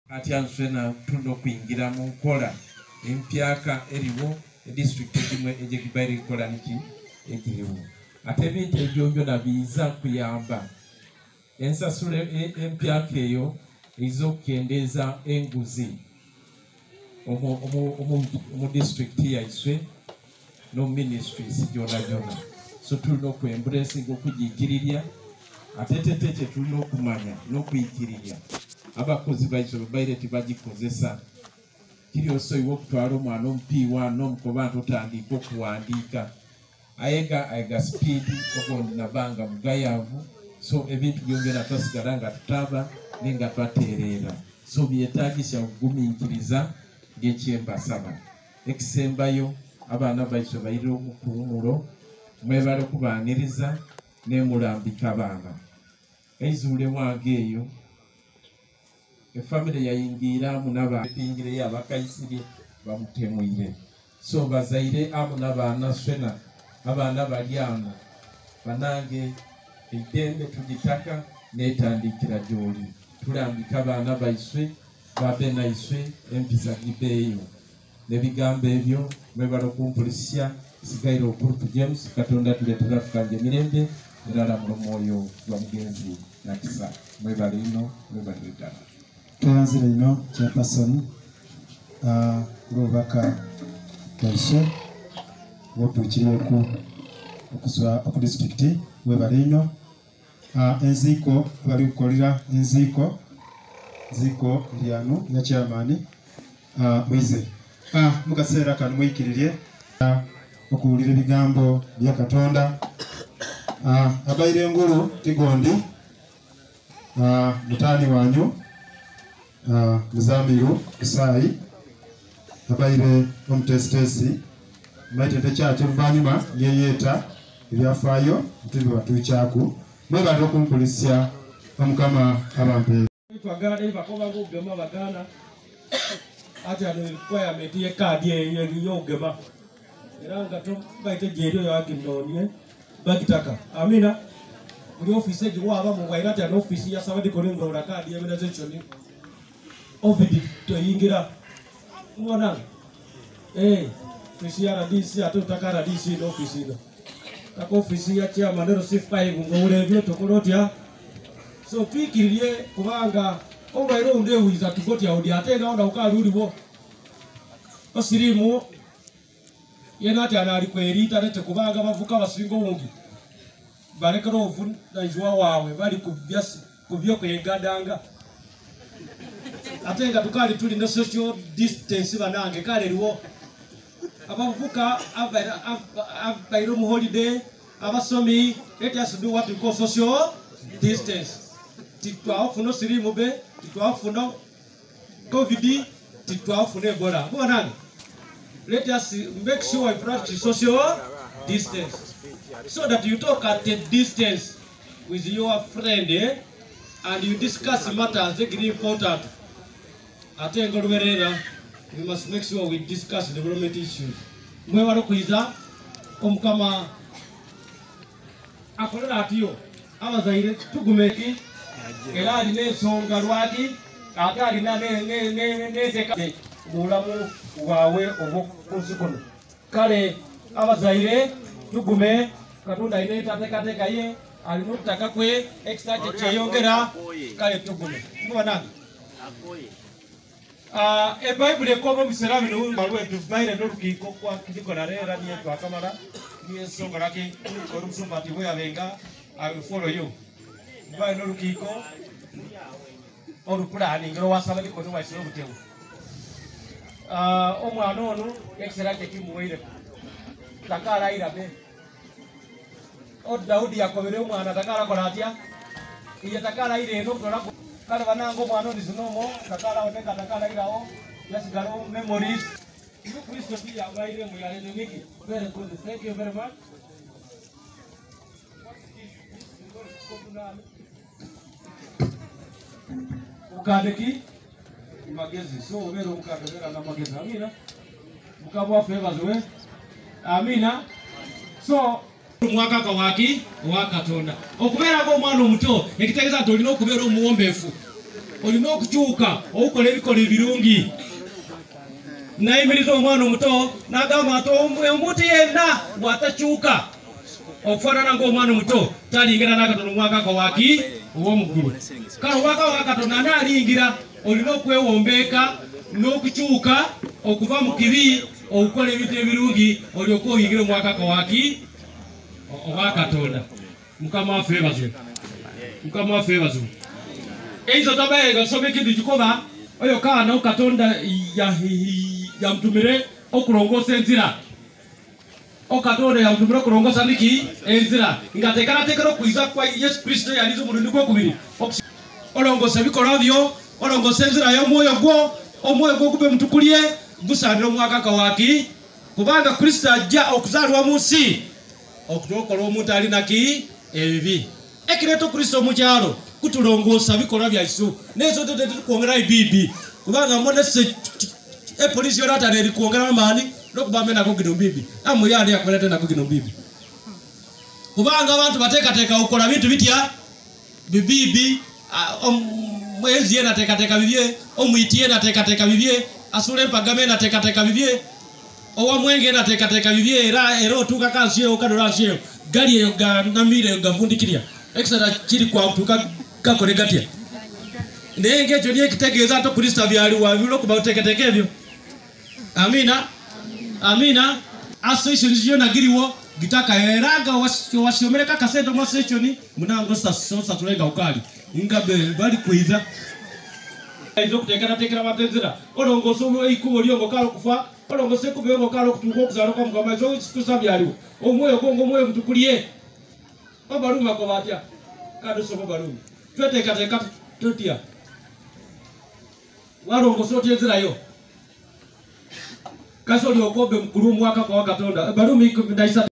Kati answena tuno kuingira mu nkola empyaka eriwo district emwe ejekibaire kola niki ekiriwo ate ebintu ebyo byonna biza kuyamba ensasule empyaka eyo ezokendeza enguzi omu district yaiswe no ministries jona so tulina okwembulesinga okujikirirya ate tetete tulina okumanya n'okuyikiriria abakozi baiswe babaire tibagikozesa kiri osobola okutwala omwana omupiiwa n'omukoba nti otandika okuwandiika ayega speed ogondi nabanga mugayavu so ebintu byongera twasigala nga tutaba nenga twatereera so byetagisa okugumiikiriza ng'ekyembasaba ekisembayo abaana baiswe bayire omukuumulo mwebale okubaaniriza nemulambika abaana eizuule wange eyo efamily yayingira munaba pingire yabakaisire bamutemwire so bazaire amu n'abaana swena abaana balyano banange eddembe tugitaka netandikira gyoli tulambika abaana baiswe babe naiswe empiza gibeeyo nebigambo ebyo mwebala okumpulisya sigaire okurutu James Katonda tuleetera tukanje mirembe erala mulomwoyo gwa mugenzi nakisa mwebala ino mwebala ddala tuyanzire ino chairperson lubaka kaishe wotuukirireku okusula oku district mwebala ino enziiko bali kukolera enziiko lyanu ya chairman mwize mukaseera kano mwikiririe okuwulira ebigambo bya Katonda abaire engulu tigondi mutaani wanyu Muzamiru Kusaayi abaire omutesitesi maitete kyate luvannyuma yeyeeta ebyafaayo ntibwe batuukyaku mwebale okumpulisya omukama abampe twagala bakoba ng'ogema baganda ati ano requirement y'ekkaadi eyo y'ogema era nga baite gyeri oyo aginoonie bagitaka amina buli ofiisi egiwaaba mubwaire ati ano ofiisi ya sabadikoni ngolola kaadi y'eminazetioni ovidi toyingira mubona ofiisi ya RDC ate otaka RDC n'ofiisi ino taka ofiisi ya chairman RC5 ng'owulebye tokola otya so twikiririe kubanga obaire ondewiza tugotya odi ate nga onda ukaali uliwo osirimu yena ati anali kwerita nete kubanga bavuka basinga obungi balekera obuvunaanyizibwa waabwe bali kubyo kwegadanga ate nga tukaali tuli ne social distance banange kale eriwo abavuka abaire mu holiday abasomi let us do what we call social distance titwafuna osirimu be titwafuna covid titwafuna ebola bonange let us make sure we practice social distance so that you talk at a distance with your friend and you discuss matters that are important. We must make sure we discuss development issues. Mwewalo kuiza omukama akolera atiyo abazaire tugumeki era alina ensonga lwaki ate alina neteka mulamu bwawe obwokunsi kuno kale abazaire tugume Katonda alina entateekateeka ye alina okutaka kwe extra kyeyongera kale tugume mubona ebayibuli ekoma omubiseera bino baire n'olukiiko kwakikola leera niye twakamala niye ensonga laki olumusumba nti bwe yabenga abifoloyo baire n'olukiiko olupulaani ngero wasaba dikono waisire obutewu omwana ono ekiseera kye kimuweireko takaalayira be Dawudi yakobere omwana takalakola atya iye takaalayira eno kutola kale bananga omwana oni zinomo takalaoneka takaalayirawo yasigala memories Kristo pia abaire mu yalene wiki very good thank you very much ukadeki magezi so ubero ukadebera na magezi amina mukabwa favors we amina so mwaka kawaki wa Katonda okubera ko omwana omuto ekitegeeza nti olina okubeera omuwombeefu olina okukyuka okukola ebikola ebirungi nayimiriza omwana omuto n'agamba nti omuntu yenna bw'atakyuka okufaanana ng'omwana omuto talingira n'akatono omwaka kawaki ow'omuggulu kale omwaka wa katonda anaalingira olina okwewombeeka n'okukyuka okuva mu kibi okukola ebintu ebirungi olyoke oyingire omwaka kawaki owa katonda. Mukama waffe yeebazibwe, Mukama waffe yeebazibwe. Eizo tabayenga tusome ekintu kikoba oyo kaana katonda yamutumire okulongoosa enzira. Okatonda yamutumire okulongoosa niki enzira nga tekanatekera okwiza kwa Yesu Kristo yaliza omulundi gwokubiri olongoosa ebikolwa byo olongoosa enzira y'omwoyo gwo omwoyo gwo gube mutukulye gusaanira omwaka kawaki kubanga Kristo ajja okuzaalibwa mu nsi okutukola omuntu alinaki ebibi ekireeta Kristo mu kyalo kutulongoosa bikolwa byaisu nezo tukwongera ibibi kubanga monese epolisi yorata neri kwongera amaani n'okubambe nako gino bibi amwe yali yakolete nako gino bibi kubanga abantu bateekateeka okukola bintu bitya bibibi mwezi yena teekateeka bibye omwiti yena teekateeka bibye asula empagame yena teekateeka bibye owamwenge yena teekateeka bibye era otuuka kansi eyo okadola nsi eyo gali eyo ganamire gavundikirya ekisata kiri kwatuuka gakole gatya naye ng'ekyo niyo ekitegeeza nti Kristo byaliwa olw'okuba oteekateeka ebyo. Amina, amina. Association yona giriwo gitaka eraga wasyomereka kasente mu association munango sasa tulenga ukali ngabe bali kwiza izo kutekera matenzera olongoso ikubo lyongo kalo kufa olongoso kubyo kalo kutuko kuzalo kwa mugama zo kusabyaliwo omwoyo gongo omwoyo mutukuliye babaluma ko batya kado so babaluma twetekateka tutia walongoso tenzerayo kasoli okobe mkuru mwaka kwa katonda barumi ndaisa